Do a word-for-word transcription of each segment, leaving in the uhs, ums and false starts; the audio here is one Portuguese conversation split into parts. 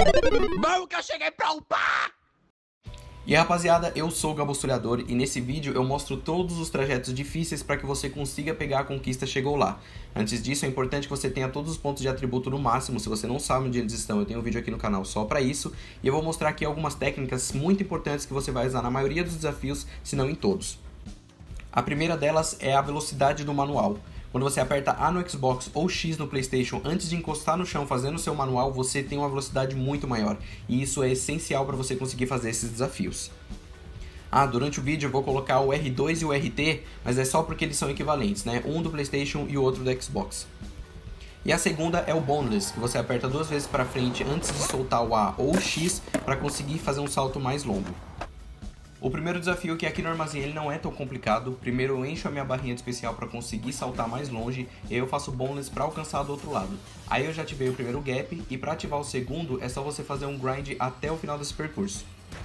Vamos que eu cheguei pra upar! E aí, rapaziada, eu sou o Gabossulhador e nesse vídeo eu mostro todos os trajetos difíceis para que você consiga pegar a conquista Chegou Lá. Antes disso, é importante que você tenha todos os pontos de atributo no máximo. Se você não sabe onde eles estão, eu tenho um vídeo aqui no canal só para isso. E eu vou mostrar aqui algumas técnicas muito importantes que você vai usar na maioria dos desafios, se não em todos. A primeira delas é a velocidade do manual. Quando você aperta A no Xbox ou X no PlayStation antes de encostar no chão fazendo o seu manual, você tem uma velocidade muito maior. E isso é essencial para você conseguir fazer esses desafios. Ah, durante o vídeo eu vou colocar o R dois e o R T, mas é só porque eles são equivalentes, né? Um do PlayStation e o outro do Xbox. E a segunda é o Boneless, que você aperta duas vezes para frente antes de soltar o A ou o X para conseguir fazer um salto mais longo. O primeiro desafio, que aqui no armazém ele não é tão complicado. Primeiro eu encho a minha barrinha de especial para conseguir saltar mais longe, e aí eu faço boneless para alcançar do outro lado. Aí eu já ativei o primeiro gap, e para ativar o segundo é só você fazer um grind até o final desse percurso.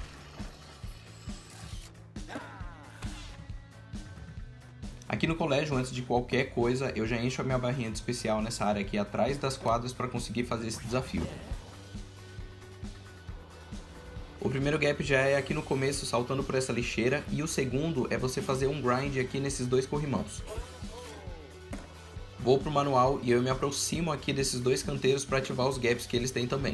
Aqui no colégio, antes de qualquer coisa, eu já encho a minha barrinha de especial nessa área aqui atrás das quadras para conseguir fazer esse desafio. O primeiro gap já é aqui no começo, saltando por essa lixeira, e o segundo é você fazer um grind aqui nesses dois corrimãos. Vou pro manual e eu me aproximo aqui desses dois canteiros para ativar os gaps que eles têm também.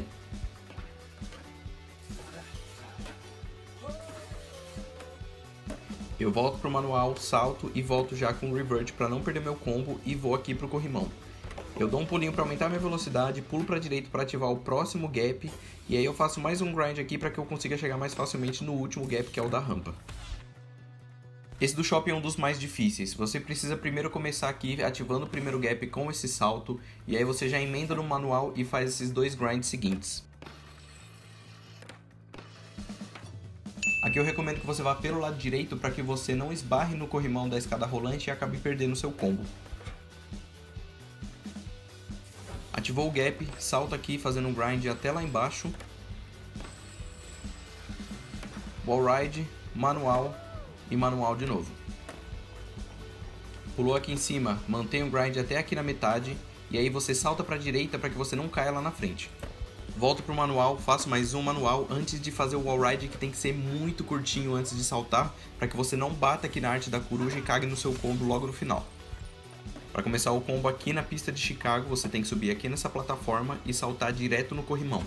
Eu volto pro manual, salto e volto já com o revert para não perder meu combo e vou aqui pro corrimão. Eu dou um pulinho para aumentar minha velocidade, pulo para a direita para ativar o próximo gap, e aí eu faço mais um grind aqui para que eu consiga chegar mais facilmente no último gap, que é o da rampa. Esse do shopping é um dos mais difíceis. Você precisa primeiro começar aqui ativando o primeiro gap com esse salto, e aí você já emenda no manual e faz esses dois grinds seguintes. Aqui eu recomendo que você vá pelo lado direito para que você não esbarre no corrimão da escada rolante e acabe perdendo seu combo. Ativou o gap, salta aqui fazendo um grind até lá embaixo. Wall ride, manual e manual de novo. Pulou aqui em cima, mantém o grind até aqui na metade e aí você salta para a direita para que você não caia lá na frente. Volto para o manual, faço mais um manual antes de fazer o wall ride, que tem que ser muito curtinho antes de saltar, para que você não bata aqui na arte da coruja e cague no seu combo logo no final. Para começar o combo aqui na pista de Chicago, você tem que subir aqui nessa plataforma e saltar direto no corrimão.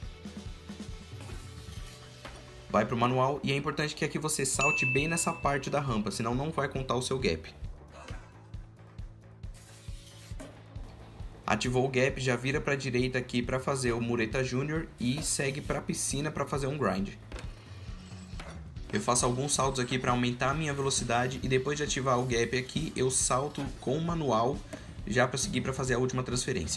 Vai para o manual e é importante que aqui você salte bem nessa parte da rampa, senão não vai contar o seu gap. Ativou o gap, já vira para a direita aqui para fazer o Mureta Júnior e segue para a piscina para fazer um grind. Eu faço alguns saltos aqui para aumentar a minha velocidade e depois de ativar o gap aqui, eu salto com o manual já para seguir para fazer a última transferência.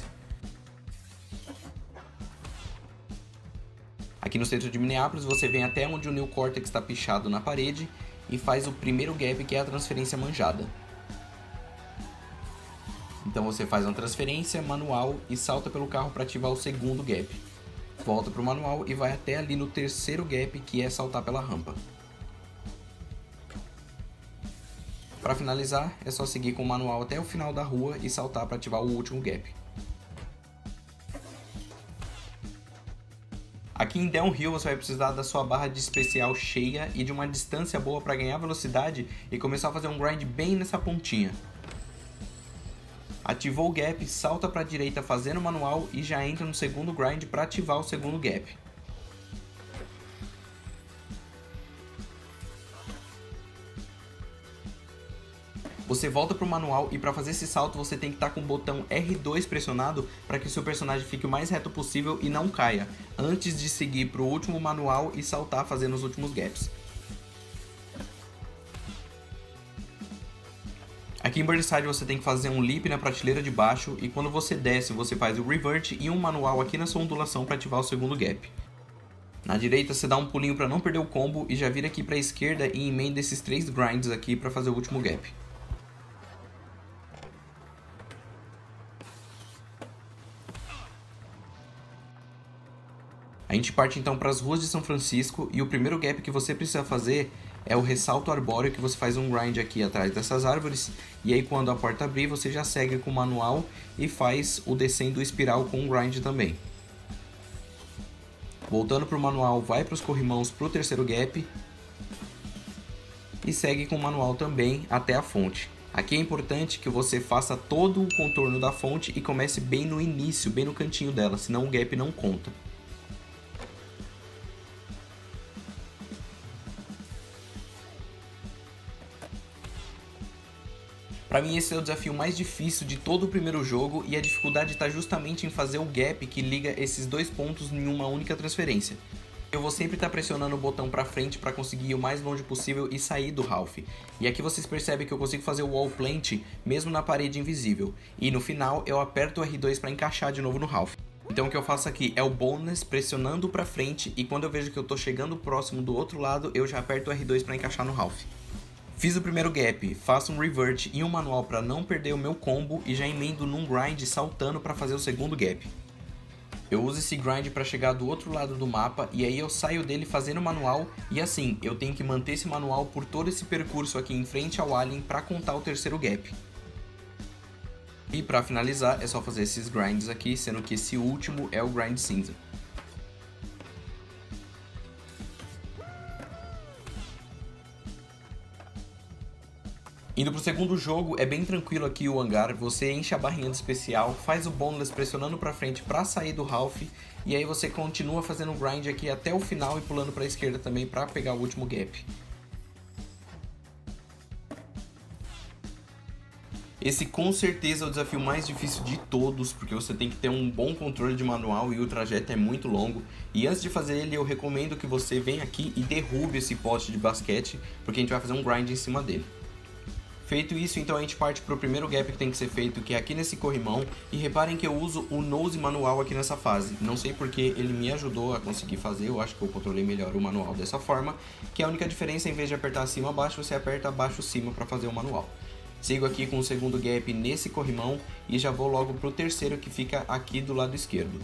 Aqui no centro de Minneapolis você vem até onde o Neo Cortex está pichado na parede e faz o primeiro gap, que é a transferência manjada. Então você faz uma transferência manual e salta pelo carro para ativar o segundo gap. Volta para o manual e vai até ali no terceiro gap, que é saltar pela rampa. Para finalizar, é só seguir com o manual até o final da rua e saltar para ativar o último gap. Aqui em Downhill você vai precisar da sua barra de especial cheia e de uma distância boa para ganhar velocidade e começar a fazer um grind bem nessa pontinha. Ativou o gap, salta para a direita fazendo o manual e já entra no segundo grind para ativar o segundo gap. Você volta para o manual e para fazer esse salto você tem que estar com o botão R dois pressionado para que o seu personagem fique o mais reto possível e não caia, antes de seguir para o último manual e saltar fazendo os últimos gaps. Aqui em Burnside você tem que fazer um leap na prateleira de baixo e quando você desce você faz o revert e um manual aqui na sua ondulação para ativar o segundo gap. Na direita você dá um pulinho para não perder o combo e já vira aqui para a esquerda e emenda esses três grinds aqui para fazer o último gap. A gente parte então para as ruas de São Francisco e o primeiro gap que você precisa fazer é o ressalto arbóreo, que você faz um grind aqui atrás dessas árvores e aí quando a porta abrir você já segue com o manual e faz o descendo espiral com um grind também. Voltando para o manual, vai para os corrimãos para o terceiro gap. E segue com o manual também até a fonte. Aqui é importante que você faça todo o contorno da fonte e comece bem no início, bem no cantinho dela, senão o gap não conta. Para mim esse é o desafio mais difícil de todo o primeiro jogo e a dificuldade está justamente em fazer o gap que liga esses dois pontos em uma única transferência. Eu vou sempre estar pressionando o botão para frente para conseguir ir o mais longe possível e sair do half. E aqui vocês percebem que eu consigo fazer o wall plant mesmo na parede invisível. E no final eu aperto o R dois para encaixar de novo no half. Então o que eu faço aqui é o bonus pressionando para frente e quando eu vejo que eu estou chegando próximo do outro lado, eu já aperto o R dois para encaixar no half. Fiz o primeiro gap, faço um revert e um manual para não perder o meu combo e já emendo num grind saltando para fazer o segundo gap. Eu uso esse grind para chegar do outro lado do mapa e aí eu saio dele fazendo o manual e assim, eu tenho que manter esse manual por todo esse percurso aqui em frente ao alien para contar o terceiro gap. E para finalizar é só fazer esses grinds aqui, sendo que esse último é o grind cinza. Indo pro segundo jogo, é bem tranquilo aqui o hangar, você enche a barrinha do especial, faz o boneless pressionando pra frente pra sair do half, e aí você continua fazendo o grind aqui até o final e pulando pra esquerda também pra pegar o último gap. Esse com certeza é o desafio mais difícil de todos, porque você tem que ter um bom controle de manual e o trajeto é muito longo. E antes de fazer ele, eu recomendo que você venha aqui e derrube esse poste de basquete, porque a gente vai fazer um grind em cima dele. Feito isso, então a gente parte para o primeiro gap que tem que ser feito, que é aqui nesse corrimão. E reparem que eu uso o nose manual aqui nessa fase. Não sei porque ele me ajudou a conseguir fazer, eu acho que eu controlei melhor o manual dessa forma. Que a única diferença, em vez de apertar cima abaixo, você aperta abaixo cima para fazer o manual. Sigo aqui com o segundo gap nesse corrimão e já vou logo para o terceiro que fica aqui do lado esquerdo.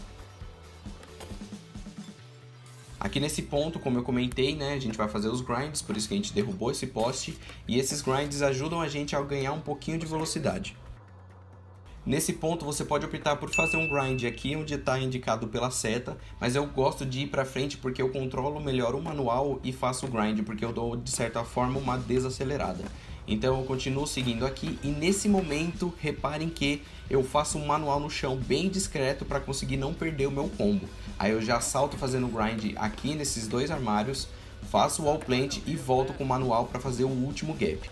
Aqui nesse ponto, como eu comentei, né, a gente vai fazer os grinds, por isso que a gente derrubou esse poste, e esses grinds ajudam a gente a ganhar um pouquinho de velocidade. Nesse ponto você pode optar por fazer um grind aqui onde está indicado pela seta, mas eu gosto de ir para frente porque eu controlo melhor o manual e faço o grind, porque eu dou de certa forma uma desacelerada. Então eu continuo seguindo aqui e nesse momento reparem que eu faço um manual no chão bem discreto para conseguir não perder o meu combo. Aí eu já salto fazendo o grind aqui nesses dois armários, faço o wall plant e volto com o manual para fazer o último gap.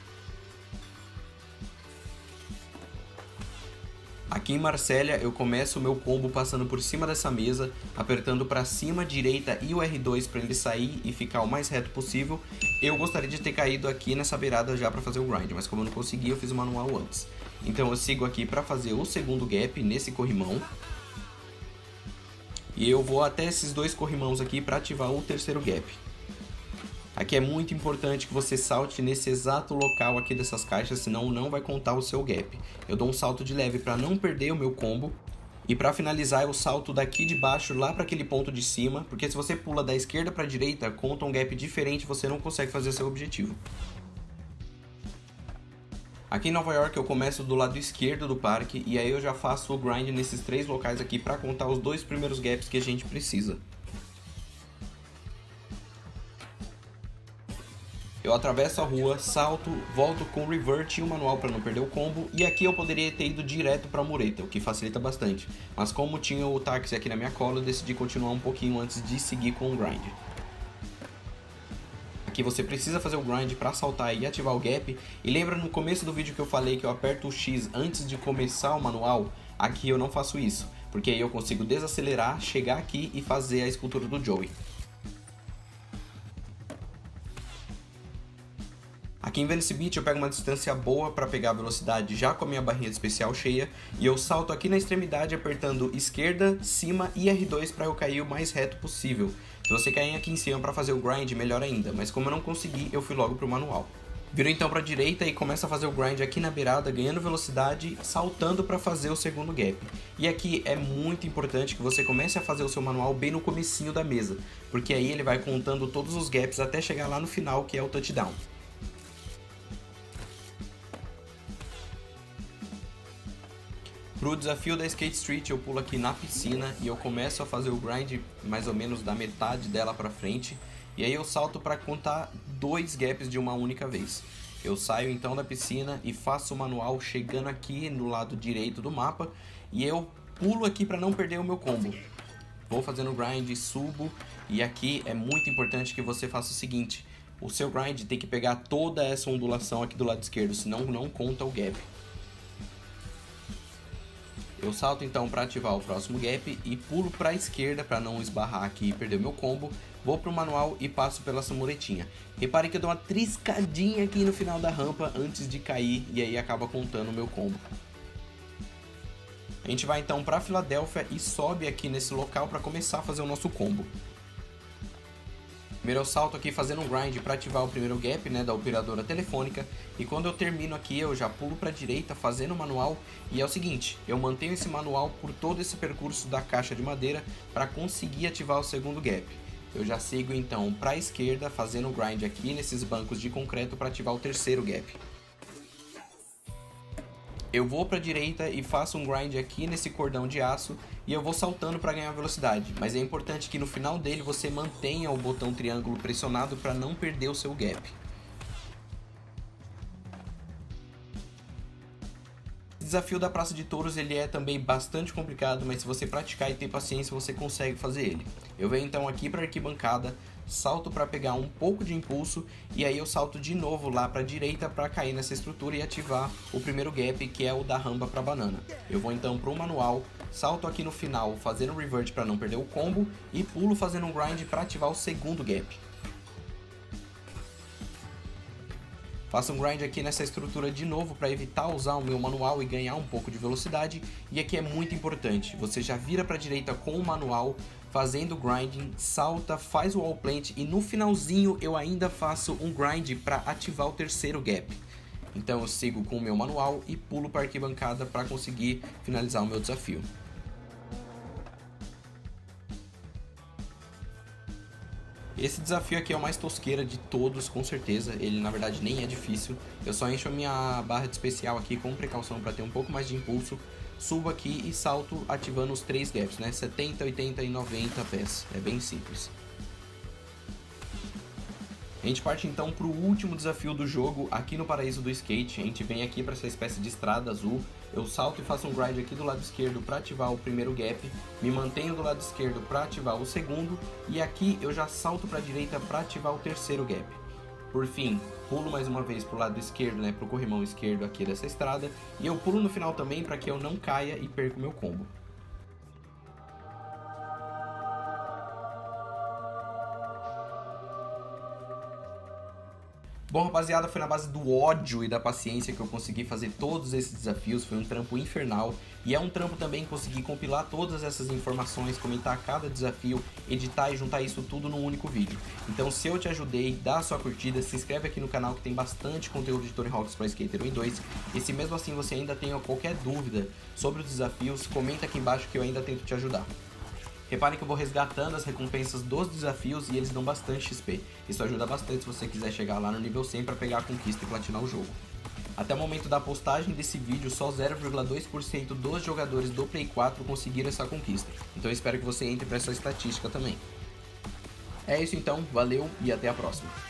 Aqui em Marsella eu começo o meu combo passando por cima dessa mesa, apertando para cima, direita e o R dois para ele sair e ficar o mais reto possível. Eu gostaria de ter caído aqui nessa beirada já para fazer o grind, mas como eu não consegui eu fiz o manual antes. Então eu sigo aqui para fazer o segundo gap nesse corrimão. E eu vou até esses dois corrimãos aqui para ativar o terceiro gap. Aqui é muito importante que você salte nesse exato local aqui dessas caixas, senão não vai contar o seu gap. Eu dou um salto de leve para não perder o meu combo. E para finalizar eu salto daqui de baixo lá para aquele ponto de cima, porque se você pula da esquerda para a direita, conta um gap diferente e você não consegue fazer seu objetivo. Aqui em Nova York eu começo do lado esquerdo do parque e aí eu já faço o grind nesses três locais aqui para contar os dois primeiros gaps que a gente precisa. Eu atravesso a rua, salto, volto com o revert e o manual para não perder o combo. E aqui eu poderia ter ido direto para a mureta, o que facilita bastante. Mas como tinha o táxi aqui na minha cola, eu decidi continuar um pouquinho antes de seguir com o grind. Aqui você precisa fazer o grind para saltar e ativar o gap. E lembra no começo do vídeo que eu falei que eu aperto o X antes de começar o manual? Aqui eu não faço isso, porque aí eu consigo desacelerar, chegar aqui e fazer a escultura do Joey. Aqui em Venice Beach eu pego uma distância boa para pegar a velocidade já com a minha barrinha de especial cheia e eu salto aqui na extremidade apertando esquerda, cima e R dois para eu cair o mais reto possível. Se você cair aqui em cima para fazer o grind, melhor ainda, mas como eu não consegui, eu fui logo pro manual. Viro então para a direita e começo a fazer o grind aqui na beirada, ganhando velocidade, saltando para fazer o segundo gap. E aqui é muito importante que você comece a fazer o seu manual bem no comecinho da mesa, porque aí ele vai contando todos os gaps até chegar lá no final, que é o touchdown. Pro desafio da Skate Street eu pulo aqui na piscina e eu começo a fazer o grind mais ou menos da metade dela pra frente. E aí eu salto para contar dois gaps de uma única vez. Eu saio então da piscina e faço o manual chegando aqui no lado direito do mapa. E eu pulo aqui para não perder o meu combo. Vou fazendo o grind, subo. E aqui é muito importante que você faça o seguinte. O seu grind tem que pegar toda essa ondulação aqui do lado esquerdo, senão não conta o gap. Eu salto então para ativar o próximo gap e pulo para a esquerda para não esbarrar aqui e perder o meu combo. Vou para o manual e passo pela essa muretinha. Repare que eu dou uma triscadinha aqui no final da rampa antes de cair e aí acaba contando o meu combo. A gente vai então para Filadélfia e sobe aqui nesse local para começar a fazer o nosso combo. Primeiro eu salto aqui fazendo um grind para ativar o primeiro gap, né, da operadora telefônica. E quando eu termino aqui eu já pulo para a direita fazendo o manual. E é o seguinte, eu mantenho esse manual por todo esse percurso da caixa de madeira para conseguir ativar o segundo gap. Eu já sigo então para a esquerda fazendo o grind aqui nesses bancos de concreto para ativar o terceiro gap. Eu vou para a direita e faço um grind aqui nesse cordão de aço e eu vou saltando para ganhar velocidade, mas é importante que no final dele você mantenha o botão triângulo pressionado para não perder o seu gap. O desafio da Praça de Touros ele é também bastante complicado, mas se você praticar e ter paciência você consegue fazer ele. Eu venho então aqui para a arquibancada, salto para pegar um pouco de impulso e aí eu salto de novo lá para a direita para cair nessa estrutura e ativar o primeiro gap, que é o da rampa para banana. Eu vou então para o manual, salto aqui no final fazendo um revert para não perder o combo e pulo fazendo um grind para ativar o segundo gap. Faço um grind aqui nessa estrutura de novo para evitar usar o meu manual e ganhar um pouco de velocidade. E aqui é muito importante, você já vira para a direita com o manual, fazendo grinding, salta, faz o wall plant e no finalzinho eu ainda faço um grind para ativar o terceiro gap. Então eu sigo com o meu manual e pulo para a arquibancada para conseguir finalizar o meu desafio. Esse desafio aqui é o mais tosqueira de todos, com certeza. Ele na verdade nem é difícil. Eu só encho a minha barra de especial aqui com precaução para ter um pouco mais de impulso. Subo aqui e salto ativando os três gaps, né? setenta, oitenta e noventa pés. É bem simples. A gente parte então para o último desafio do jogo aqui no Paraíso do Skate. A gente vem aqui para essa espécie de estrada azul. Eu salto e faço um grind aqui do lado esquerdo para ativar o primeiro gap. Me mantenho do lado esquerdo para ativar o segundo. E aqui eu já salto para a direita para ativar o terceiro gap. Por fim, pulo mais uma vez para o lado esquerdo, né, para o corrimão esquerdo aqui dessa estrada. E eu pulo no final também para que eu não caia e perca o meu combo. Bom, rapaziada, foi na base do ódio e da paciência que eu consegui fazer todos esses desafios. Foi um trampo infernal e é um trampo também conseguir compilar todas essas informações, comentar cada desafio, editar e juntar isso tudo num único vídeo. Então, se eu te ajudei, dá a sua curtida, se inscreve aqui no canal que tem bastante conteúdo de Tony Hawk's Pro Skater um e dois. E se mesmo assim você ainda tem qualquer dúvida sobre os desafios, comenta aqui embaixo que eu ainda tento te ajudar. Reparem que eu vou resgatando as recompensas dos desafios e eles dão bastante X P. Isso ajuda bastante se você quiser chegar lá no nível cem para pegar a conquista e platinar o jogo. Até o momento da postagem desse vídeo, só zero vírgula dois por cento dos jogadores do Play quatro conseguiram essa conquista. Então eu espero que você entre para essa estatística também. É isso então, valeu e até a próxima.